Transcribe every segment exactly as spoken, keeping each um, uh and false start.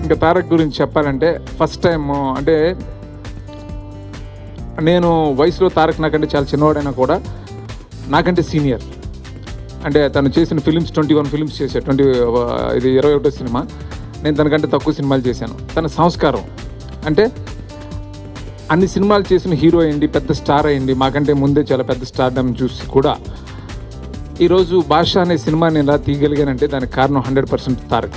ఇంకా తారక్ గురించి చెప్పాలంటే ఫస్ట్ టైం అంటే నేను వయసులో తారక్ నాకంటే చాలా చిన్నవాడైనా కూడా నాకంటే సీనియర్. అంటే తను చేసిన ఫిలిమ్స్ ట్వంటీ వన్ ఫిలిమ్స్ చేశాడు. ట్వంటీ ఇది ఇరవై ఒకటో సినిమా. నేను తనకంటే తక్కువ సినిమాలు చేశాను. తన సంస్కారం అంటే అన్ని సినిమాలు చేసిన హీరో అయ్యింది, పెద్ద స్టార్ అయ్యింది. మాకంటే ముందే చాలా పెద్ద స్టార్డమ్ చూసి కూడా ఈరోజు బాద్షా అనే సినిమా నేను ఇలా తీయగలిగానంటే దానికి కారణం హండ్రెడ్ పర్సెంట్ తారక్.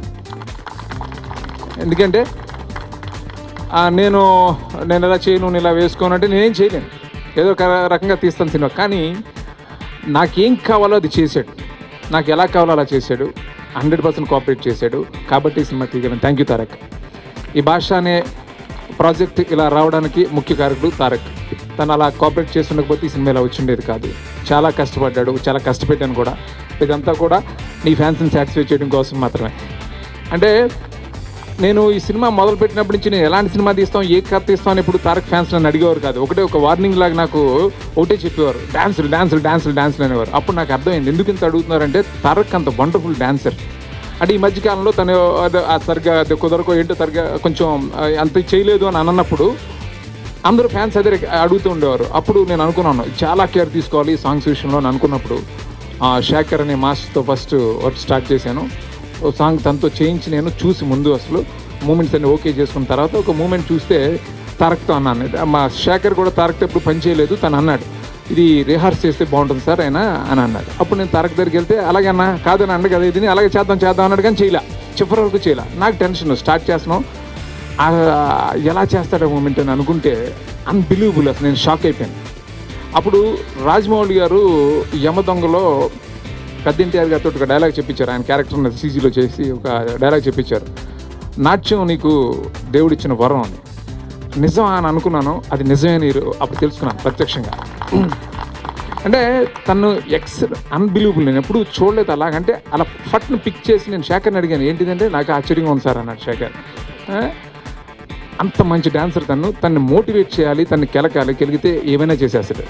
ఎందుకంటే నేను నేను ఇలా చేయను, నేను ఇలా వేసుకోనంటే నేనేం చేయలేను. ఏదో ఒక రకంగా తీస్తాను సినిమా. కానీ నాకేం కావాలో అది చేశాడు, నాకు ఎలా కావాలో అలా చేశాడు, హండ్రెడ్ పర్సెంట్ కోఆపరేట్ చేశాడు. కాబట్టి ఈ సినిమా తీయగలను. Thank you Tarak. ఈ బాద్షా అనే ప్రాజెక్ట్ ఇలా రావడానికి ముఖ్య కారకుడు తారక్. తను అలా కోఆపరేట్ చేస్తుండకపోతే ఈ సినిమా ఇలా వచ్చిండేది కాదు. చాలా కష్టపడ్డాడు, చాలా కష్టపెట్టాను కూడా. ఇదంతా కూడా నీ ఫ్యాన్స్ని సాటిస్ఫై చేయడం కోసం మాత్రమే. అంటే నేను ఈ సినిమా మొదలుపెట్టినప్పటి నుంచి నేను ఎలాంటి సినిమా తీస్తాం, ఏ కథ తీస్తాం అని ఇప్పుడు తారక్ ఫ్యాన్స్ నన్ను అడిగేవారు కాదు. ఒకటే ఒక వార్నింగ్ లాగా నాకు ఒకటే చెప్పేవారు, డాన్సులు డాన్సులు డాన్సులు డాన్సులు అనేవారు. అప్పుడు నాకు అర్థమైంది ఎందుకు ఇంత అడుగుతున్నారంటే తారక్ అంత వండర్ఫుల్ డాన్సర్. అంటే ఈ మధ్యకాలంలో తను సరిగ్గా కుదరకో ఏంటో సరిగ్గా కొంచెం అంత చేయలేదు అని అన్నప్పుడు అందరూ ఫ్యాన్స్ అదే అడుగుతూ ఉండేవారు. అప్పుడు నేను అనుకున్నాను చాలా కేర్ తీసుకోవాలి ఈ సాంగ్స్ విషయంలో అని అనుకున్నప్పుడు శేఖర్ అనే మాస్టర్తో ఫస్ట్ వర్క్ స్టార్ట్ చేశాను. ఓ సాంగ్ తనతో చేయించి నేను చూసి ముందు అసలు మూమెంట్స్ అన్ని ఓకే చేసుకున్న తర్వాత ఒక మూమెంట్ చూస్తే తారక్తో అన్నాను. మా శేఖర్ కూడా తారక్తో ఎప్పుడు పని చేయలేదు. తను అన్నాడు ఇది రిహార్స్ చేస్తే బాగుంటుంది సార్ ఆయన అని అన్నాడు. అప్పుడు నేను తారక్ దగ్గరికి వెళ్తే అలాగే అన్న కాదని అన్న కదా ఇది అలాగే చేద్దాం చేద్దాం అన్నాడు. కానీ చేయలే, చివరి వరకు చేయలే. నాకు టెన్షన్ స్టార్ట్ చేస్తున్నాం ఎలా చేస్తాడో మూమెంట్ అని అనుకుంటే అన్బిలీవబుల్. అసలు నేను షాక్ అయిపోయాను. అప్పుడు రాజమౌళి గారు యమ దొంగలో పెద్ద ఎన్టీఆర్ గారితో ఒక డైలాగ్ చెప్పించారు. ఆయన క్యారెక్టర్ని సీజీలో చేసి ఒక డైలాగ్ చెప్పించారు, నాట్యం నీకు దేవుడిచ్చిన వరం అని. నిజం అని అనుకున్నాను, అది నిజమే నీరు అప్పుడు తెలుసుకున్నాను ప్రత్యక్షంగా. అంటే తను ఎక్స్ అన్బిలీవబుల్. నేను ఎప్పుడు చూడలేదు అలాగంటే అలా ఫట్ను పిక్ చేసి నేను శేఖర్ని అడిగాను ఏంటిదంటే నాకు ఆశ్చర్యంగా ఉంది సార్ అన్నాడు శేఖర్. అంత మంచి డాన్సర్ తను, తన్ని మోటివేట్ చేయాలి, తన్ని కెలకాలి, కెలిగితే ఏమైనా చేసేస్తాడు.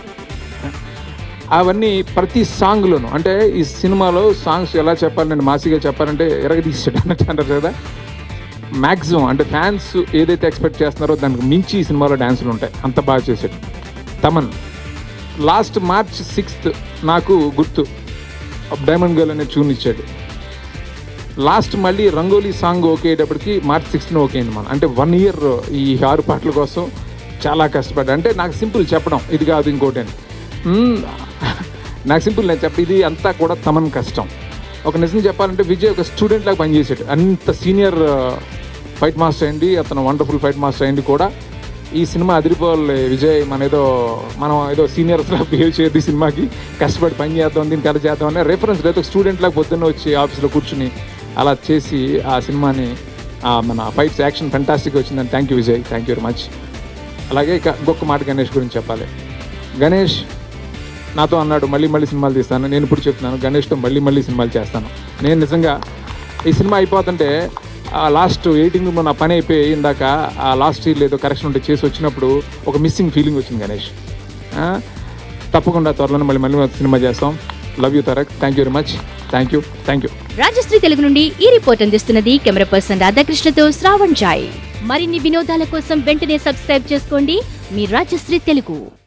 అవన్నీ ప్రతి సాంగ్లోనూ అంటే ఈ సినిమాలో సాంగ్స్ ఎలా చెప్పాలి నేను మాసిగా చెప్పాలంటే ఎరగదీసాడు అన్నట్టు అంటారు కదా. మ్యాక్సిమం అంటే ఫ్యాన్స్ ఏదైతే ఎక్స్పెక్ట్ చేస్తున్నారో దానికి మించి ఈ సినిమాలో డ్యాన్సులు ఉంటాయి. అంత బాగా చేశాడు. తమన్ లాస్ట్ మార్చ్ సిక్స్త్ నాకు గుర్తు డైమండ్ గర్ల్ అనే ట్యూన్ ఇచ్చాడు. లాస్ట్ మళ్ళీ రంగోలీ సాంగ్ ఓకే అయ్యేటప్పటికి మార్చ్ సిక్స్త్న ఓకే అయింది మనం. అంటే వన్ ఇయర్ ఈ ఆరు పాటల కోసం చాలా కష్టపడ్డా. అంటే నాకు సింపుల్ చెప్పడం ఇది కాదు ఇంకోటి అని నాకు సింపుల్ నేను చెప్ప ఇది అంతా కూడా తమన్ కష్టం. ఒక నిజం చెప్పాలంటే విజయ్ ఒక స్టూడెంట్ లాగా పనిచేసాడు. అంత సీనియర్ ఫైట్ మాస్టర్ అయింది, అతను వండర్ఫుల్ ఫైట్ మాస్టర్ అయింది కూడా. ఈ సినిమా అదిరిపోవాలి విజయ్, మన ఏదో మనం ఏదో సీనియర్స్లా బిహేవ్ చేయదు ఈ సినిమాకి, కష్టపడి పని చేద్దాం దీనికి కథ చేద్దాం అనే రెఫరెన్స్ లేదు. స్టూడెంట్ లాగా పొద్దున్న వచ్చి ఆఫీస్లో కూర్చుని అలా చేసి ఆ సినిమాని మన ఫైట్స్ యాక్షన్ ఫెంటాస్టిక్ వచ్చిందని thank you Vijay, thank you very much. అలాగే ఇక ఇంకొక మాట గణేష్ గురించి చెప్పాలి. గణేష్ నాతో అన్నాడు మళ్ళీ మళ్ళీ సినిమాలు తీస్తాను. నేను ఇప్పుడు చెప్తున్నాను గణేష్తో మళ్ళీ మళ్ళీ సినిమాలు చేస్తాను. నేను నిజంగా ఈ సినిమా అయిపోతుంటే లాస్ట్ ఎయిటింగ్లో నా పని అయిపోయి ఇందాక ఆ లాస్ట్ ఇయర్ ఏదో కరెక్షన్ ఉంటే చేసి వచ్చినప్పుడు ఒక మిస్సింగ్ ఫీలింగ్ వచ్చింది గణేష్. తప్పకుండా త్వరలో మళ్ళీ మళ్ళీ సినిమా చేస్తాం. Love you Tarak, thank you very much, thank you thank you. Rajshri Telugu నుండి ఈ రిపోర్ట్ అందిస్తున్నది కెమెరా పర్సన్ రాధాకృష్ణతో శ్రావణ్ జాయ్. మరిన్ని వినోదాల కోసం వెంటనే సబ్స్క్రైబ్ చేసుకోండి మీ రాజశ్రీ తెలుగు.